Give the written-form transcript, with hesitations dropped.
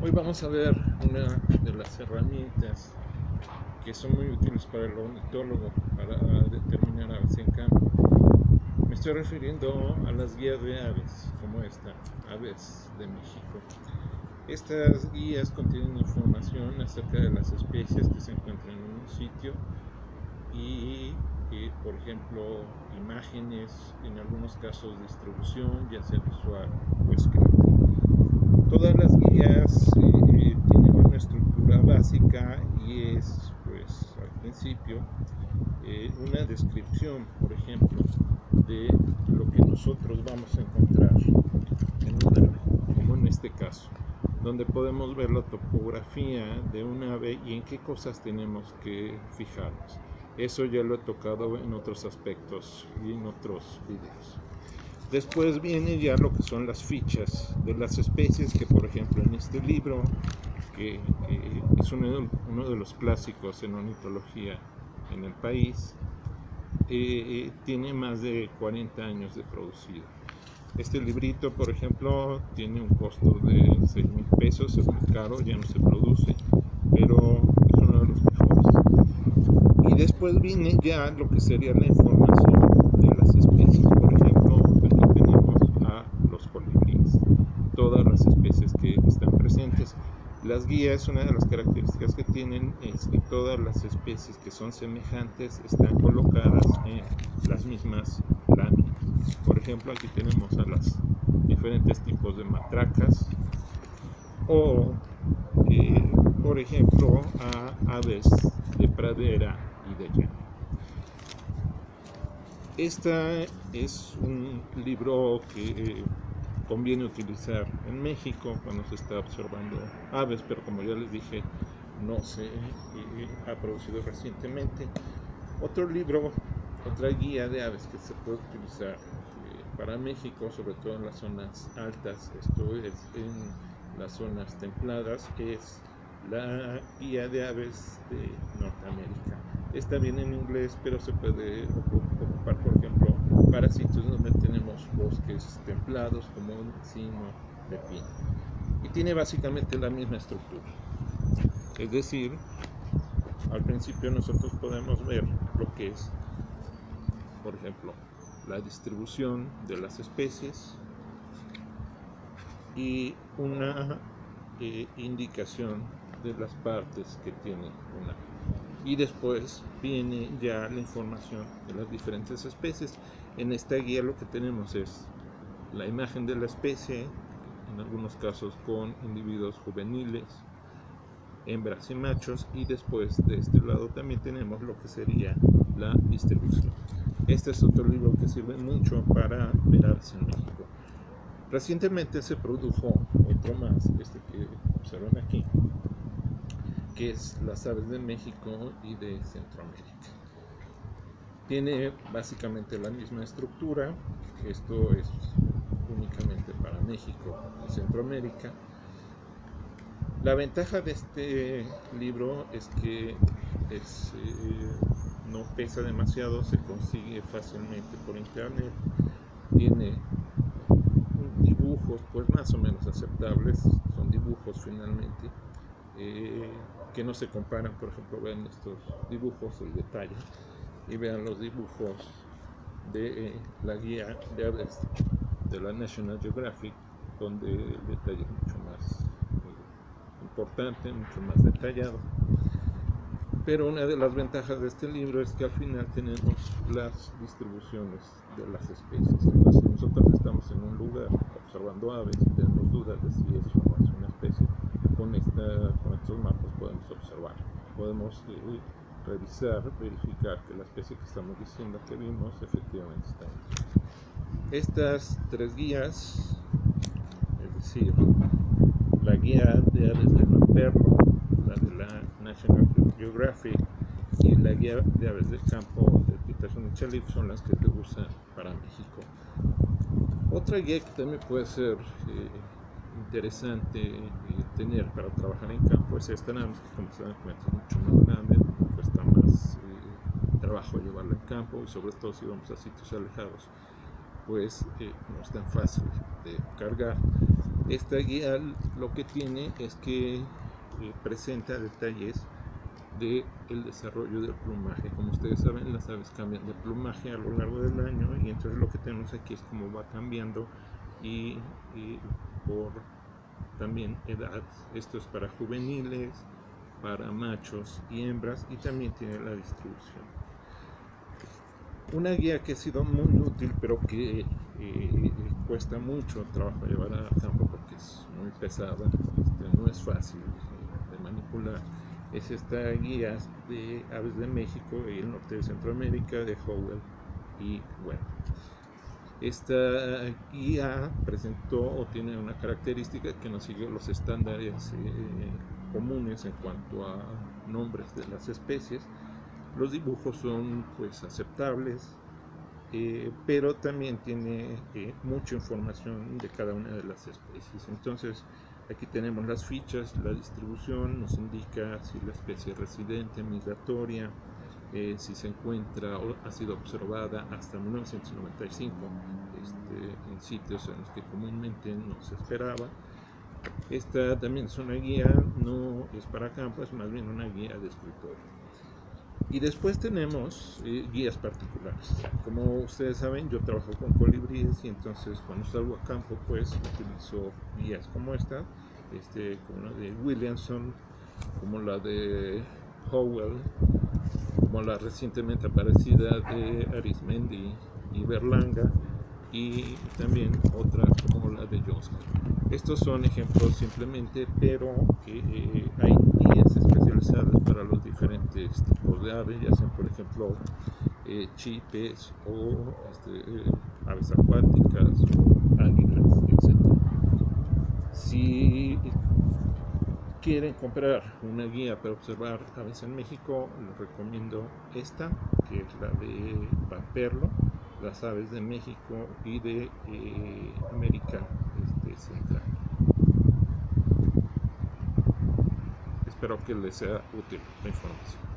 Hoy vamos a ver una de las herramientas que son muy útiles para el ornitólogo para determinar aves en campo. Me estoy refiriendo a las guías de aves, como esta, Aves de México. Estas guías contienen información acerca de las especies que se encuentran en un sitio y, por ejemplo, imágenes, en algunos casos distribución, ya sea visual o escrita. Todas las guías tienen una estructura básica y es, pues, al principio, una descripción, por ejemplo, de lo que nosotros vamos a encontrar en un ave, como en este caso, donde podemos ver la topografía de un ave y en qué cosas tenemos que fijarnos. Eso ya lo he tocado en otros aspectos y en otros videos. Después viene ya lo que son las fichas de las especies que, por ejemplo, en este libro, que es uno de los clásicos en ornitología en el país, tiene más de 40 años de producido. Este librito, por ejemplo, tiene un costo de 6,000 pesos, es muy caro, ya no se produce, pero es uno de los mejores. Y después viene ya lo que sería la información de las especies. Por ejemplo, aquí tenemos a los colibríes, todas las especies que están presentes. Las guías, una de las características que tienen es que todas las especies que son semejantes están colocadas en las mismas láminas. Por ejemplo, aquí tenemos a los diferentes tipos de matracas o, por ejemplo, a aves de pradera y de llano. Este es un libro que conviene utilizar en México cuando se está observando aves, pero como ya les dije, no se ha producido recientemente. Otro libro, otra guía de aves que se puede utilizar para México, sobre todo en las zonas altas, esto es en las zonas templadas, es la guía de aves de Norteamérica. Esta viene en inglés, pero se puede ocupar, por ejemplo, para sitios donde tenemos bosques templados como un encino de pino. Y tiene básicamente la misma estructura. Es decir, al principio nosotros podemos ver lo que es, por ejemplo, la distribución de las especies y una indicación de las partes que tiene una. Y después viene ya la información de las diferentes especies. En esta guía lo que tenemos es la imagen de la especie, en algunos casos con individuos juveniles, hembras y machos, y después de este lado también tenemos lo que sería la distribución. Este es otro libro que sirve mucho para ver aves en México. Recientemente se produjo otro más, este que observan aquí, que es las aves de México y de Centroamérica. Tiene básicamente la misma estructura. Esto es únicamente para México y Centroamérica. La ventaja de este libro es que no pesa demasiado, se consigue fácilmente por internet, tiene dibujos pues más o menos aceptables, son dibujos finalmente, que no se comparan. Por ejemplo, vean estos dibujos, el detalle, y vean los dibujos de la guía de aves de la National Geographic, donde el detalle es mucho más importante, mucho más detallado. Pero una de las ventajas de este libro es que al final tenemos las distribuciones de las especies. Entonces, si nosotros estamos en un lugar observando aves y tenemos dudas de si es o no es una especie, con estos mapas podemos observar, podemos revisar, verificar que la especie que estamos diciendo que vimos efectivamente está ahí. Estas tres guías, es decir, la guía de aves de Ramperlo, la de la National Geographic y la guía de aves del campo de Peterson y Chalif, son las que se usan para México. Otra guía que también puede ser interesante tener para trabajar en campo es esta, nada más que, como se dan cuenta, es mucho más grande, cuesta más trabajo llevarla en campo, y sobre todo si vamos a sitios alejados, pues no es tan fácil de cargar. Esta guía lo que tiene es que presenta detalles del desarrollo del plumaje. Como ustedes saben, las aves cambian de plumaje a lo largo del año, y entonces lo que tenemos aquí es cómo va cambiando y por también edad. Esto es para juveniles, para machos y hembras, y también tiene la distribución. Una guía que ha sido muy útil, pero que cuesta mucho trabajo llevar a campo porque es muy pesada, no es fácil de manipular, es esta guía de aves de México y el norte de Centroamérica de Howell y bueno. Esta guía presentó o tiene una característica que no sigue los estándares comunes en cuanto a nombres de las especies. Los dibujos son pues aceptables, pero también tiene mucha información de cada una de las especies. Entonces aquí tenemos las fichas, la distribución nos indica si la especie es residente, migratoria, si se encuentra o ha sido observada hasta 1995 en sitios en los que comúnmente no se esperaba. Esta también es una guía, no es para campo, es más bien una guía de escritorio. Y después tenemos guías particulares. Como ustedes saben, yo trabajo con colibríes, y entonces cuando salgo a campo pues utilizo guías como esta, como la de Williamson, como la de Howell, como la recientemente aparecida de Arismendi y Berlanga, y también otra como la de Johnson. Estos son ejemplos simplemente, pero hay guías especializadas para los diferentes tipos de aves, ya sean por ejemplo chipes o aves acuáticas o águilas, etc. Si quieren comprar una guía para observar aves en México, les recomiendo esta, que es la de Pamperlo, las aves de México y de América Central. Espero que les sea útil la información.